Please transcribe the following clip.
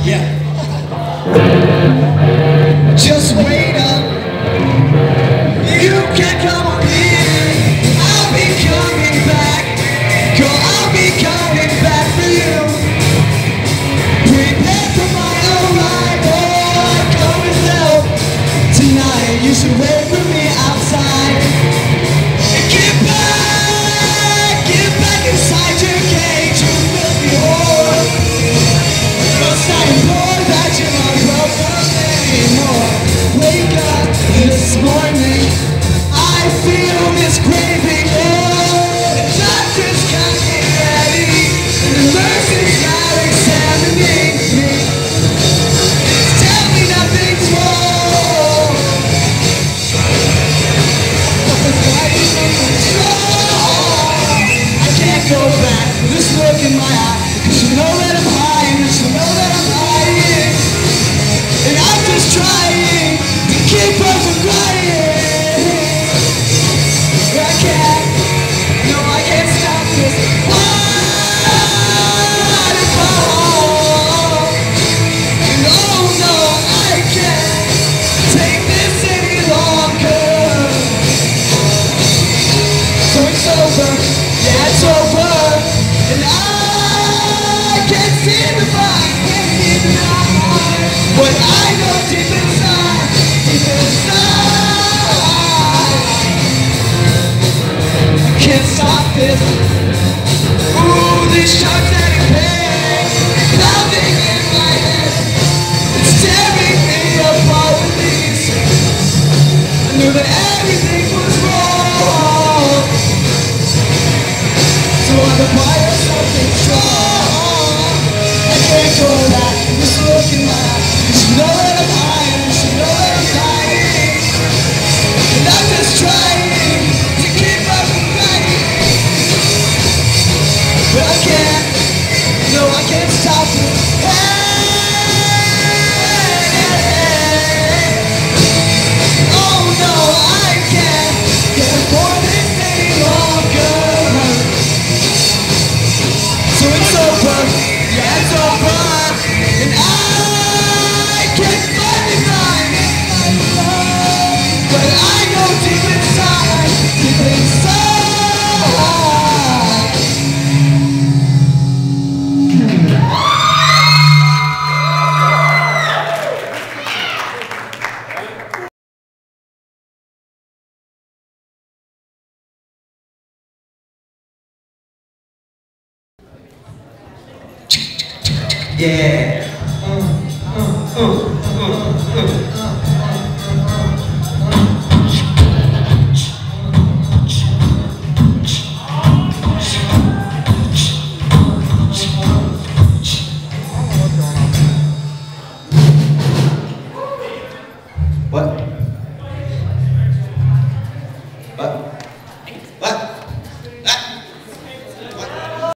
Yeah. Just wait up. You can come on in. I'll be coming back. Girl, I'll be coming back for you. Prepare for my arrival. Come and help. Tonight you should wait for me outside. Get back inside your cage, you filthy whore. Must I implore that you're not welcome anymore? Wake up this morning, I feel this craving. Oh, the doctor's got me ready, and the nurse's now examining me. Tell me nothing's wrong. Nothing's right, nothing's wrong. I can't go back with this look in my eye, 'cause you know that I'm high, and you know that I'm lying. And I'm just trying to keep her from crying. I can't, no I can't stop this waterfall. And oh no, I can't take this any longer. So it's over, yeah it's over. And I can't see the light, can't see the light. But I know deep inside, I can't stop this. Ooh, these sharks that are pain, pounding in my head, it's tearing me apart with these. I knew that everything was wrong, so I require something strong. I can't go back, just look in my eyes. You should know that I'm high, you should know that I'm dying. And I'm just trying to keep up from crying. But I can't, no I can't stop it. Hey, oh no I can't afford this any longer. So it's over, yeah it's over. And I can't find it right. But I know deep inside, deep inside. Yeah.